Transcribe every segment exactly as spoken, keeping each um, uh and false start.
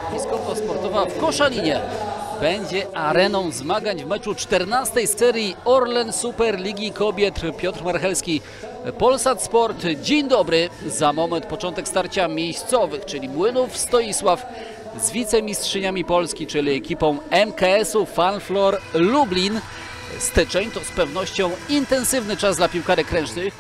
Piskowo Sportowa w Koszalinie będzie areną zmagań w meczu czternastej z serii Orlen Superligi Kobiet. Piotr Marchelski, Polsat Sport. Dzień dobry. Za moment początek starcia miejscowych, czyli Młynów Stoisław z wicemistrzyniami Polski, czyli ekipą M K S-u Fanflor Lublin. Styczeń to z pewnością intensywny czas dla piłkarek ręcznych.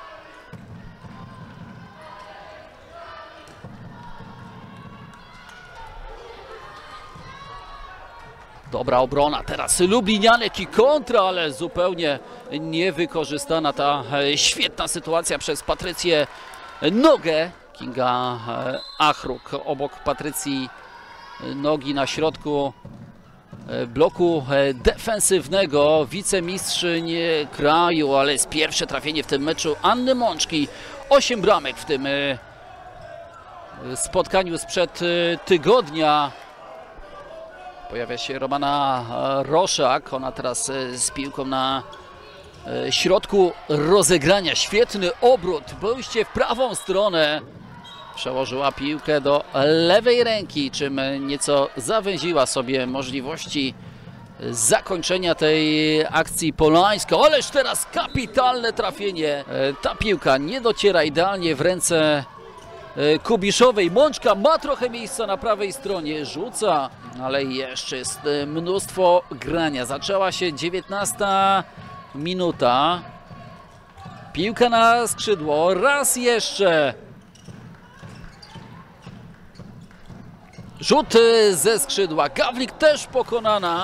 Dobra obrona, teraz Lublinianek i kontra, ale zupełnie niewykorzystana ta świetna sytuacja przez Patrycję Nogę. Kinga Achruk obok Patrycji Nogi na środku bloku defensywnego. Wicemistrzyń kraju, ale jest pierwsze trafienie w tym meczu Anny Mączki. Osiem bramek w tym spotkaniu sprzed tygodnia. Pojawia się Romana Roszak, ona teraz z piłką na środku rozegrania. Świetny obrót, pójście w prawą stronę. Przełożyła piłkę do lewej ręki, czym nieco zawęziła sobie możliwości zakończenia tej akcji Polańska. Ależ teraz kapitalne trafienie. Ta piłka nie dociera idealnie w ręce Kubiszowej. Mączka ma trochę miejsca na prawej stronie, rzuca, ale jeszcze jest mnóstwo grania. Zaczęła się dziewiętnasta minuta. Piłka na skrzydło, raz jeszcze. Rzut ze skrzydła, Gawlik też pokonana.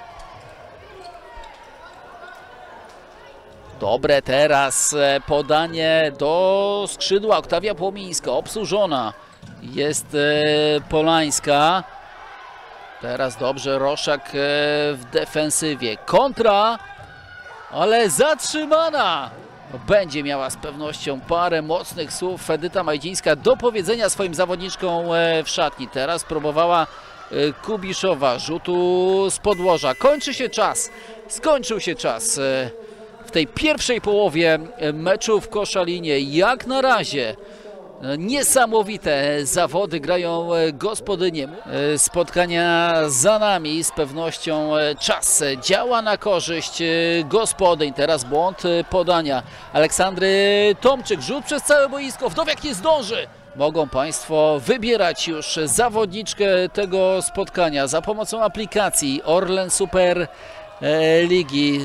Dobre teraz podanie do skrzydła. Oktawia Płomińska, obsłużona jest Polańska. Teraz dobrze Roszak w defensywie. Kontra, ale zatrzymana. Będzie miała z pewnością parę mocnych słów Edyta Majdzińska do powiedzenia swoim zawodniczkom w szatni. Teraz próbowała Kubiszowa rzutu z podłoża. Kończy się czas. Skończył się czas w tej pierwszej połowie meczu w Koszalinie. Jak na razie niesamowite zawody grają gospodynie. Spotkania za nami, z pewnością czas działa na korzyść gospodyń. Teraz błąd podania Aleksandry Tomczyk, rzut przez całe boisko, Wdowiak nie zdąży. Mogą Państwo wybierać już zawodniczkę tego spotkania za pomocą aplikacji Orlen Super Ligi.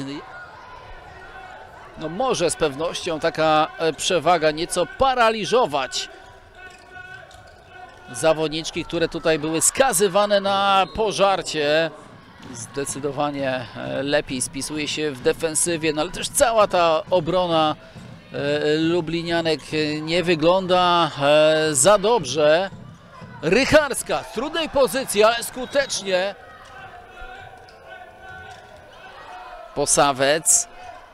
No może z pewnością taka przewaga nieco paraliżować zawodniczki, które tutaj były skazywane na pożarcie. Zdecydowanie lepiej spisuje się w defensywie, no ale też cała ta obrona Lublinianek nie wygląda za dobrze. Rycharska w trudnej pozycji, ale skutecznie. Posawec.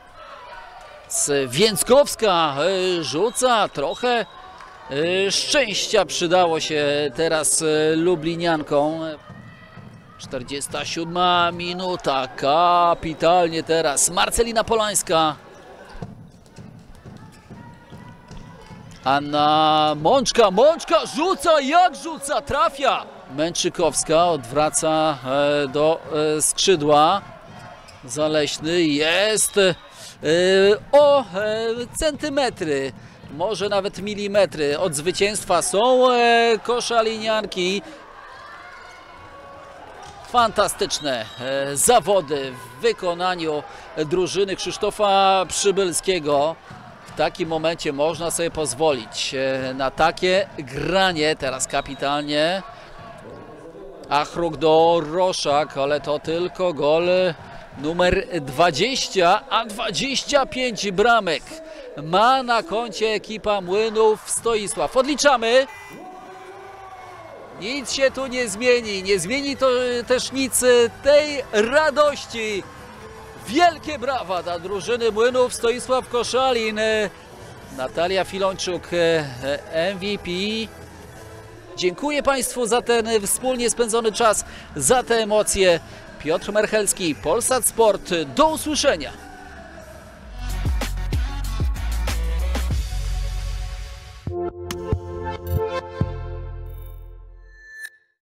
Więckowska rzuca, trochę szczęścia przydało się teraz Lubliniankom. czterdziesta siódma minuta, kapitalnie teraz Marcelina Polańska. Anna Mączka, Mączka rzuca, jak rzuca, trafia. Męczykowska odwraca do skrzydła. Zaleśny jest o centymetry, może nawet milimetry od zwycięstwa są koszalinianki. Fantastyczne zawody w wykonaniu drużyny Krzysztofa Przybylskiego. W takim momencie można sobie pozwolić na takie granie. Teraz kapitalnie Achruk do Roszak, ale to tylko gol numer dwadzieścia, a dwadzieścia pięć bramek ma na koncie ekipa Młynów Stoisław. Odliczamy. Nic się tu nie zmieni. Nie zmieni to też nic tej radości. Wielkie brawa dla drużyny Młynów Stoisław Koszalin. Natalia Filończuk, M V P. Dziękuję Państwu za ten wspólnie spędzony czas, za te emocje. Piotr Marchelski, Polsat Sport. Do usłyszenia.